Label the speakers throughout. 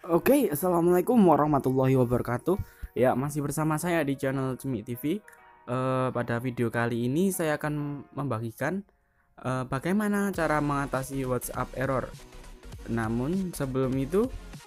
Speaker 1: Oke, assalamualaikum warahmatullahi wabarakatuh. Ya, masih bersama saya di channel Cemik TV. Pada video kali ini saya akan membagikan bagaimana cara mengatasi WhatsApp error. Namun sebelum itu,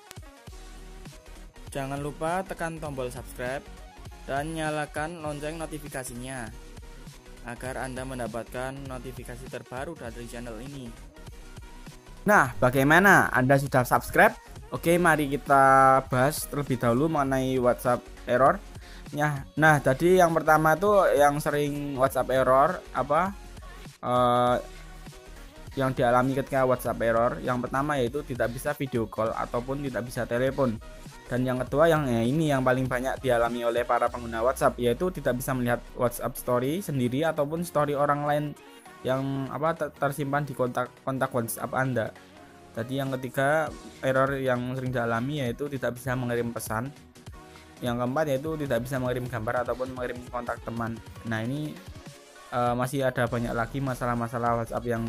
Speaker 1: jangan lupa tekan tombol subscribe dan nyalakan lonceng notifikasinya agar Anda mendapatkan notifikasi terbaru dari channel ini. Nah, bagaimana? Anda sudah subscribe? Oke, mari kita bahas terlebih dahulu mengenai WhatsApp error. Nah, tadi yang pertama tuh yang sering WhatsApp error apa? eh, yang dialami ketika WhatsApp error. Yang pertama yaitu tidak bisa video call ataupun tidak bisa telepon. Dan yang kedua ini yang paling banyak dialami oleh para pengguna WhatsApp, yaitu tidak bisa melihat WhatsApp story sendiri ataupun story orang lain yang tersimpan di kontak WhatsApp Anda. Tadi yang ketiga error yang sering dialami yaitu tidak bisa mengirim pesan. Yang keempat yaitu tidak bisa mengirim gambar ataupun mengirim kontak teman. Nah ini masih ada banyak lagi masalah-masalah WhatsApp yang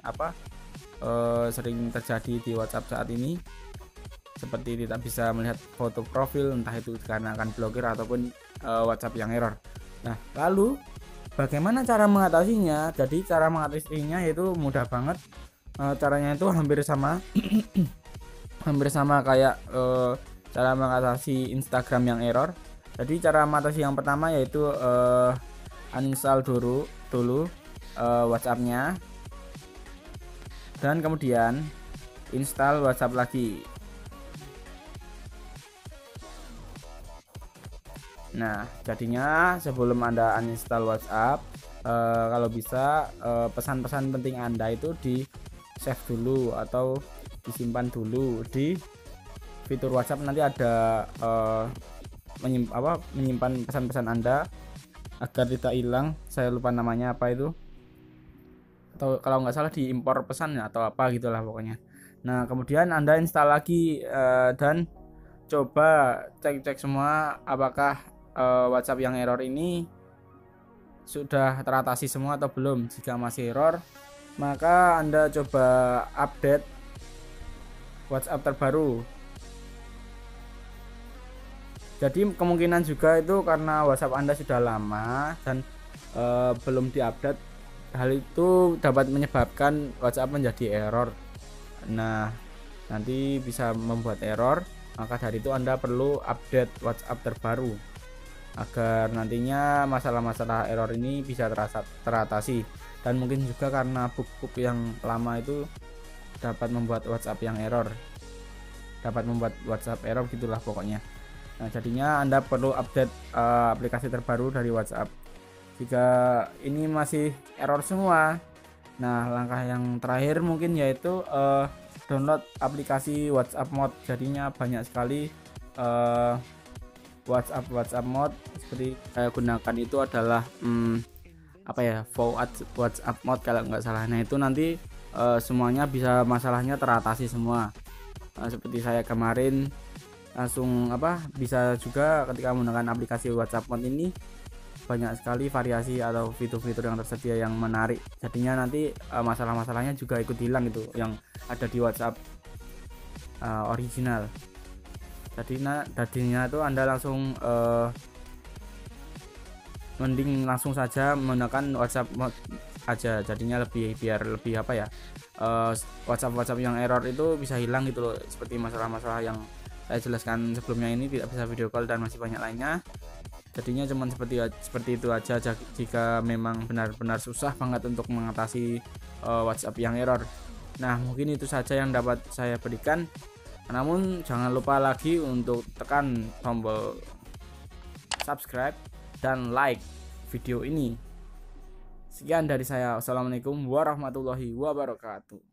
Speaker 1: sering terjadi di WhatsApp saat ini, seperti tidak bisa melihat foto profil, entah itu karena akan blokir ataupun WhatsApp yang error. Nah lalu bagaimana cara mengatasinya? Jadi cara mengatasinya yaitu mudah banget. Caranya itu hampir sama kayak cara mengatasi Instagram yang error. Jadi cara mengatasi yang pertama yaitu uninstall dulu WhatsAppnya, dan kemudian install WhatsApp lagi. Nah jadinya sebelum Anda uninstall WhatsApp, kalau bisa pesan-pesan penting Anda itu di save dulu atau disimpan dulu di fitur WhatsApp. Nanti ada menyimpan pesan-pesan Anda agar tidak hilang. Saya lupa namanya apa itu, atau kalau nggak salah diimpor pesannya atau apa gitulah pokoknya. Nah kemudian Anda install lagi dan coba cek semua apakah WhatsApp yang error ini sudah teratasi semua atau belum. Jika masih error, maka Anda coba update WhatsApp terbaru. Jadi kemungkinan juga itu karena WhatsApp Anda sudah lama dan belum diupdate. Hal itu dapat menyebabkan WhatsApp menjadi error. Nah, nanti bisa membuat error. Maka dari itu Anda perlu update WhatsApp terbaru agar nantinya masalah-masalah error ini bisa teratasi. Dan mungkin juga karena bug yang lama itu dapat membuat WhatsApp error gitulah pokoknya. Nah jadinya Anda perlu update aplikasi terbaru dari WhatsApp jika ini masih error semua. Nah langkah yang terakhir mungkin yaitu download aplikasi WhatsApp Mode. Jadinya banyak sekali WhatsApp Mode seperti saya gunakan itu adalah WhatsApp Mode kalau nggak salah. Nah itu nanti semuanya bisa masalahnya teratasi semua. Seperti saya kemarin langsung bisa juga ketika menggunakan aplikasi WhatsApp Mode ini, banyak sekali variasi atau fitur-fitur yang tersedia yang menarik. Jadinya nanti masalah-masalahnya juga ikut hilang gitu yang ada di WhatsApp original. Tadinya itu Anda langsung mending langsung saja menggunakan WhatsApp Mode aja. Jadinya biar lebih WhatsApp yang error itu bisa hilang gitu loh, seperti masalah-masalah yang saya jelaskan sebelumnya ini, tidak bisa video call dan masih banyak lainnya. Jadinya cuman seperti itu aja jika memang benar-benar susah banget untuk mengatasi WhatsApp yang error. Nah mungkin itu saja yang dapat saya berikan. Namun jangan lupa lagi untuk tekan tombol subscribe dan like video ini. Sekian dari saya. Wassalamualaikum warahmatullahi wabarakatuh.